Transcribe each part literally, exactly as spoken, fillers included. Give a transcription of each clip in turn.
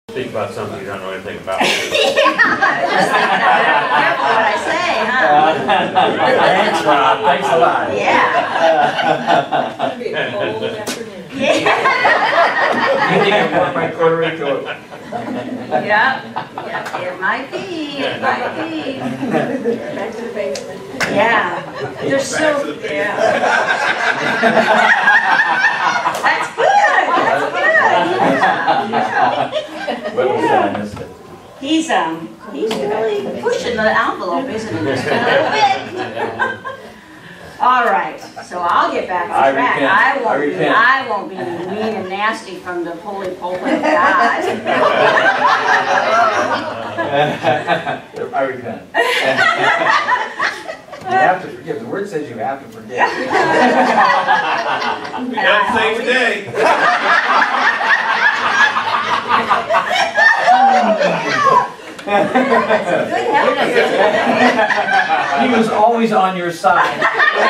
Speak about something you don't know anything about. Yeah, just like that. Careful what I say, huh? Thanks, Rob. Thanks a lot. Yeah. It'll be a cold afternoon. Yeah. You think I want my Puerto Rico? Yeah. Yeah. It might be. It might be. Back to the basement. Yeah. They're so. Yeah. That's good. That's good. What was that? I missed it. He's um. He's really pushing the envelope, isn't he? Just a little bit. All right, so I'll get back on I track. repent. I won't. I be, repent. I won't be mean and nasty from the holy pulpit of God. I repent. You have to forgive. The word says you have to forgive. We got to save today. Good help. He was always on your side.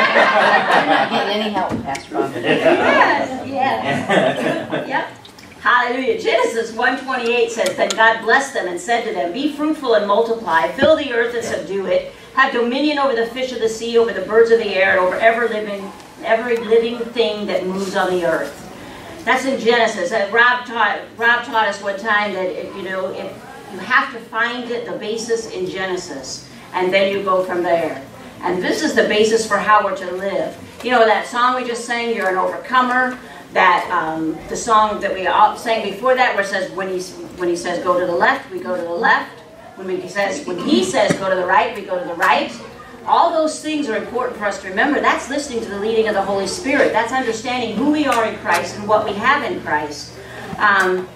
I'm not getting any help, Pastor Bob. Yes, yes. Yep. Hallelujah. Genesis one twenty-eight says, "Then God blessed them and said to them, Be fruitful and multiply, fill the earth and subdue it, have dominion over the fish of the sea, over the birds of the air, and over every living, every living thing that moves on the earth." That's in Genesis. Uh, Rob taught Rob taught us one time that if, you know if you have to find it, the basis in Genesis, and then you go from there. And this is the basis for how we're to live. You know that song we just sang, "You're an Overcomer." That um, the song that we all sang before that, where it says when he when he says go to the left, we go to the left. When he says when he says go to the right, we go to the right. All those things are important for us to remember. That's listening to the leading of the Holy Spirit. That's understanding who we are in Christ and what we have in Christ. Um,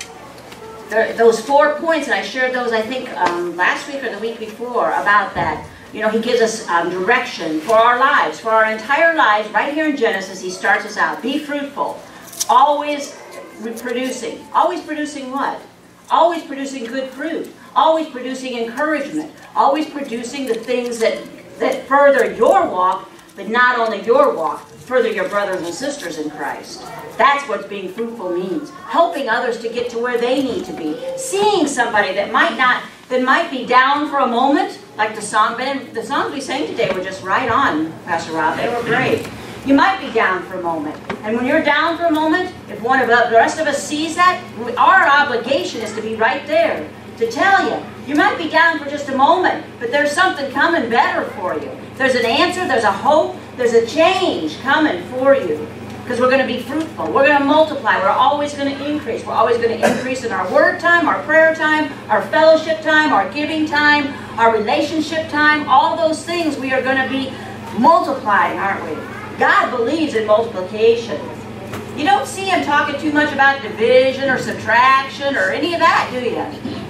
there, those four points, and I shared those, I think, um, last week or the week before about that. You know, he gives us um, direction for our lives, for our entire lives. Right here in Genesis, he starts us out. Be fruitful. Always reproducing. Always producing what? Always producing good fruit. Always producing encouragement. Always producing the things that, that further your walk, but not only your walk, further your brothers and sisters in Christ. That's what being fruitful means. Helping others to get to where they need to be. Seeing somebody that might not, that might be down for a moment, like the song, the songs we sang today were just right on, Pastor Rob. They were great. You might be down for a moment. And when you're down for a moment, if one of the rest of us sees that, our obligation is to be right there. To tell you, you might be down for just a moment, but there's something coming better for you. There's an answer, there's a hope, there's a change coming for you. Because we're going to be fruitful. We're going to multiply. We're always going to increase. We're always going to increase in our word time, our prayer time, our fellowship time, our giving time, our relationship time. All those things we are going to be multiplying, aren't we? God believes in multiplication. You don't see him talking too much about division or subtraction or any of that, do you?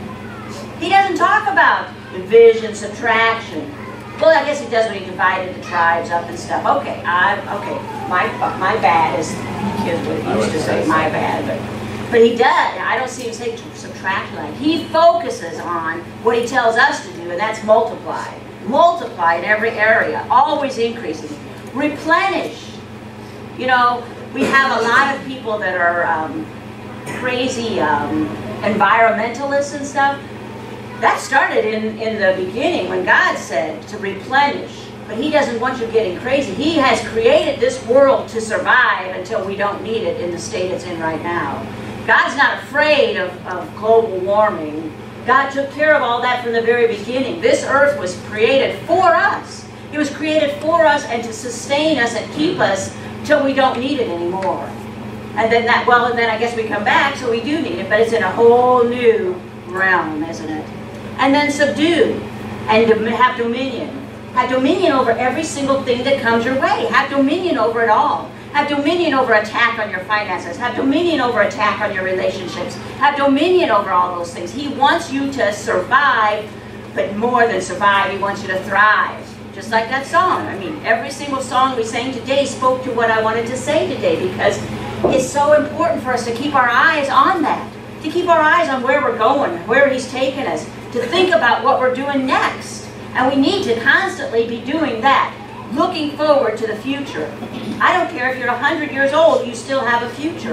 He doesn't talk about division, subtraction. Well, I guess he does when he divided the tribes up and stuff. Okay, I okay, my my bad, as kids would used to say, my bad. But but he does. I don't see him say subtract like. He focuses on what he tells us to do, and that's multiply. Multiply in every area, always increasing. Replenish. You know, we have a lot of people that are um, crazy um, environmentalists and stuff. That started in, in the beginning when God said to replenish. But he doesn't want you getting crazy. He has created this world to survive until we don't need it in the state it's in right now. God's not afraid of, of global warming. God took care of all that from the very beginning. This earth was created for us. It was created for us and to sustain us and keep us till we don't need it anymore. And then that, well, and then I guess we come back, so we do need it, but it's in a whole new realm, isn't it? And then subdue and have dominion. Have dominion over every single thing that comes your way. Have dominion over it all. Have dominion over attack on your finances. Have dominion over attack on your relationships. Have dominion over all those things. He wants you to survive, but more than survive, he wants you to thrive. Just like that song. I mean, every single song we sang today spoke to what I wanted to say today, because it's so important for us to keep our eyes on that. To keep our eyes on where we're going, where he's taking us. To think about what we're doing next. And we need to constantly be doing that. Looking forward to the future. I don't care if you're one hundred years old, you still have a future.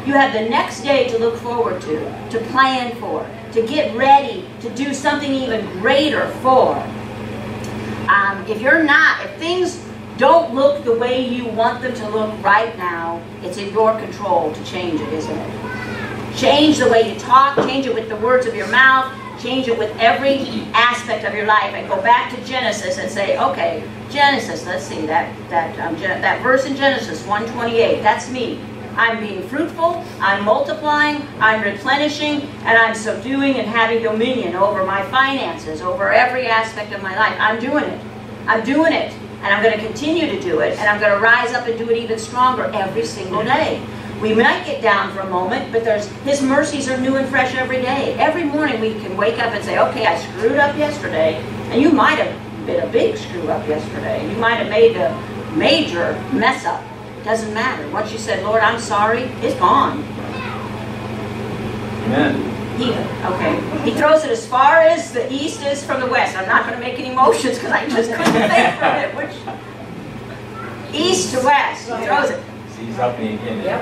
You have the next day to look forward to, to plan for, to get ready, to do something even greater for. Um, if you're not, if things don't look the way you want them to look right now, it's in your control to change it, isn't it? Change the way you talk, change it with the words of your mouth, change it with every aspect of your life, and go back to Genesis and say, okay, Genesis, let's see, that, that, um, that verse in Genesis one twenty-eight, that's me. I'm being fruitful, I'm multiplying, I'm replenishing, and I'm subduing and having dominion over my finances, over every aspect of my life. I'm doing it. I'm doing it. And I'm going to continue to do it, and I'm going to rise up and do it even stronger every single day. We might get down for a moment, but there's His mercies are new and fresh every day. Every morning we can wake up and say, okay, I screwed up yesterday, and you might have been a big screw up yesterday. You might have made a major mess up. Doesn't matter. Once you said, Lord, I'm sorry, it's gone. Amen. He, okay. He throws it as far as the east is from the west. I'm not going to make any motions because I just couldn't think from it. Which east to west, he throws it. He's up me again. Yep.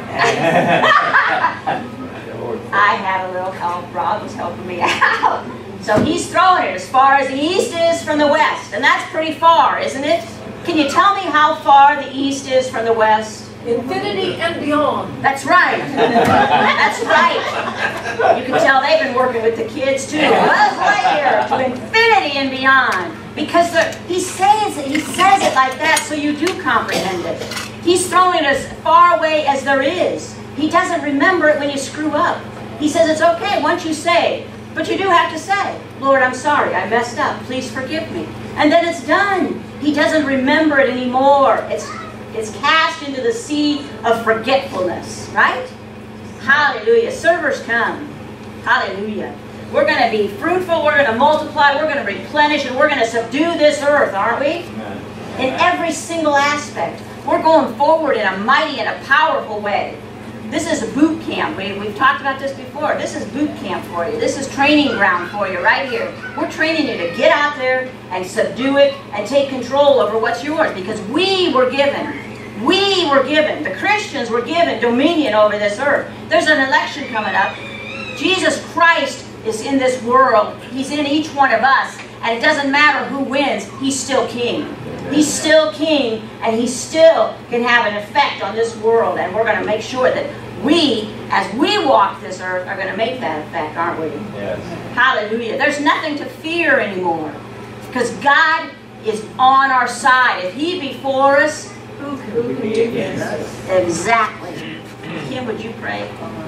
I had a little help. Rob was helping me out. So he's throwing it as far as the east is from the west. And that's pretty far, isn't it? Can you tell me how far the east is from the west? Infinity and beyond. That's right. That's right. You can tell they've been working with the kids too. Buzz Lightyear to infinity and beyond. Because the, he says it, he says it like that so you do comprehend it. He's throwing it as far away as there is. He doesn't remember it when you screw up. He says it's okay once you say, but you do have to say, Lord, I'm sorry, I messed up. Please forgive me. And then it's done. He doesn't remember it anymore. It's It's cast into the sea of forgetfulness, right? Hallelujah. Servers come. Hallelujah. We're going to be fruitful, we're going to multiply, we're going to replenish, and we're going to subdue this earth, aren't we? Amen. In every single aspect. We're going forward in a mighty and a powerful way. This is a boot camp. We, we've talked about this before. This is boot camp for you. This is training ground for you right here. We're training you to get out there and subdue it and take control over what's yours, because we were given, we were given, the Christians were given dominion over this earth. There's an election coming up. Jesus Christ is in this world. He's in each one of us. And it doesn't matter who wins, He's still King. He's still King, and He still can have an effect on this world. And we're going to make sure that we, as we walk this earth, are going to make that effect, aren't we? Yes. Hallelujah. There's nothing to fear anymore, because God is on our side. If He be for us, who can be against us? Exactly. Kim, would you pray?